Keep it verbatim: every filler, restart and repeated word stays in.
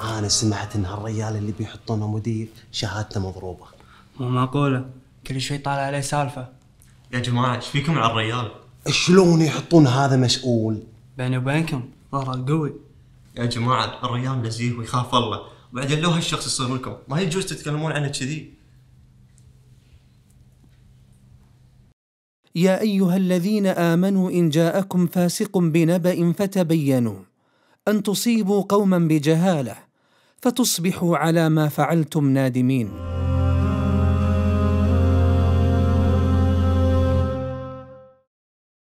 أنا سمعت إن هالرجال اللي بيحطونه مدير شهادته مضروبة. مو معقولة، كل شوي طالع عليه سالفة. يا جماعة ايش فيكم على الرجال؟ شلون يحطون هذا مسؤول؟ بيني وبينكم ظهره قوي. يا جماعة الرجال نزيه ويخاف الله، وبعدين لو هالشخص يصير لكم ما يجوز تتكلمون عنه كذي. يا أيها الذين آمنوا إن جاءكم فاسق بنبأ فتبينوا أن تصيبوا قوما بجهالة فتصبحوا على ما فعلتم نادمين.